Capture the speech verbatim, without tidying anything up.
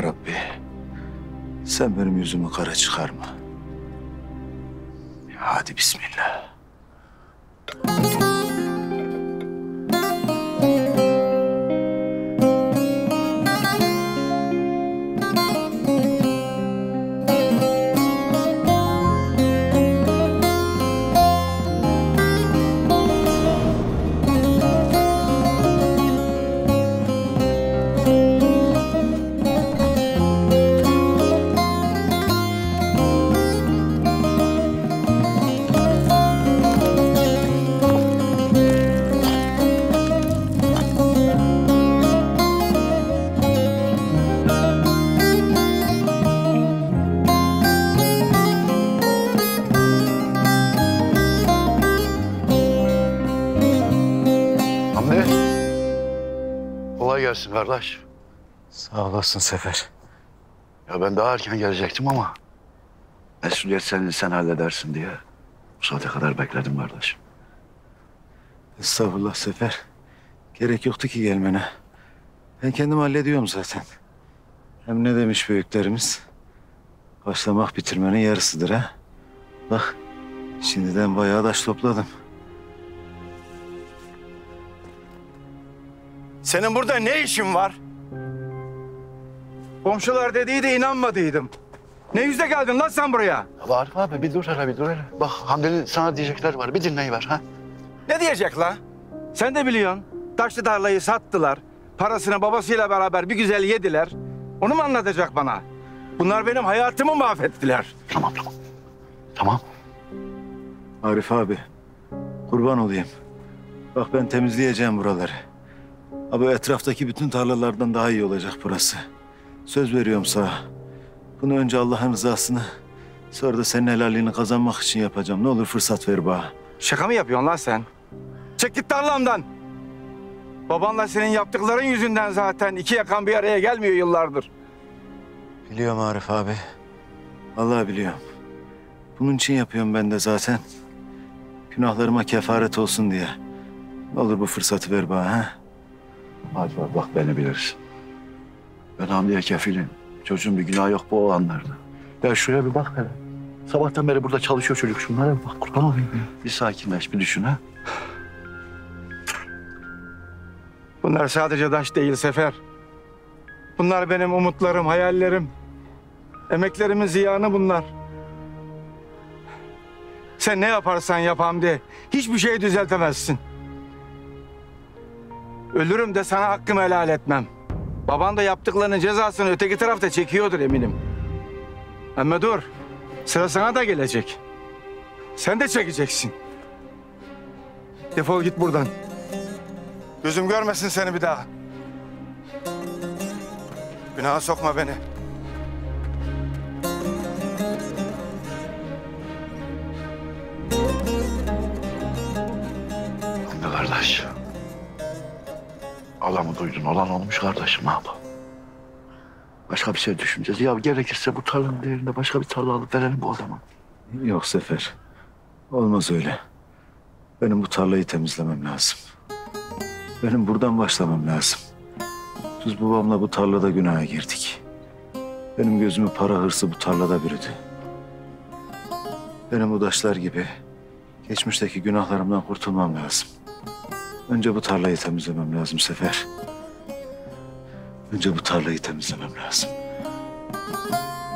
Rabbi. Sen benim yüzümü kara çıkarma. Hadi bismillah. Kolay gelsin kardeş. Sağ olasın Sefer. Ya ben daha erken gelecektim ama mesuliyet senin, sen halledersin diye bu saate kadar bekledim kardeşim. Estağfurullah Sefer. Gerek yoktu ki gelmene. Ben kendim hallediyorum zaten. Hem ne demiş büyüklerimiz? Başlamak bitirmenin yarısıdır ha. Bak şimdiden bayağı taş topladım. Senin burada ne işin var? Komşular dediydi inanmadıydım. Ne yüzle geldin lan sen buraya? Ya Arif abi bir dur hele bir dur hele. Bak Hamdi'nin sana diyecekler var, bir dinleyiver ha. Ne diyecek la? Sen de biliyorsun. Taşlı tarlayı sattılar. Parasını babasıyla beraber bir güzel yediler. Onu mu anlatacak bana? Bunlar benim hayatımı mahvettiler. Tamam tamam. Tamam. Arif abi, kurban olayım. Bak ben temizleyeceğim buraları. Abi etraftaki bütün tarlalardan daha iyi olacak burası. Söz veriyorum sana. Bunu önce Allah'ın rızasını, sonra da senin helalliğini kazanmak için yapacağım. Ne olur fırsat ver bana. Şaka mı yapıyorsun lan sen? Çek git tarlamdan. Babanla senin yaptıkların yüzünden zaten iki yakan bir araya gelmiyor yıllardır. Biliyorum Arif abi. Vallahi biliyorum. Bunun için yapıyorum ben de zaten. Günahlarıma kefaret olsun diye. Ne olur bu fırsatı ver bana ha. Arif abi bak beni bilirsin. Ben Hamdi'ye kefilim. Çocuğun bir günahı yok bu o anlarda. Ya şuraya bir bak hele. Sabahtan beri burada çalışıyor çocuk. Şunlara bir bak kurban olayım ya. Bir sakinleş bir düşün ha. Bunlar sadece taş değil Sefer. Bunlar benim umutlarım, hayallerim. Emeklerimin ziyanı bunlar. Sen ne yaparsan yap Hamdi, hiçbir şey düzeltemezsin. Ölürüm de sana hakkımı helal etmem. Baban da yaptıklarının cezasını öteki tarafta çekiyordur eminim. Ama dur, sıra sana da gelecek. Sen de çekeceksin. Defol git buradan. Gözüm görmesin seni bir daha. Günaha sokma beni. Hamdi kardeş. Alanı duydun, olan olmuş kardeşim ne yapalım? Başka bir şey düşüneceğiz. Ya gerekirse bu tarlanın değerinde başka bir tarla alıp verelim bu adama. Yok Sefer. Olmaz öyle. Benim bu tarlayı temizlemem lazım. Benim buradan başlamam lazım. Biz babamla bu tarlada günaha girdik. Benim gözümü para hırsı bu tarlada bürüdü. Benim bu taşlar gibi geçmişteki günahlarımdan kurtulmam lazım. Önce bu tarlayı temizlemem lazım Sefer. Önce bu tarlayı temizlemem lazım.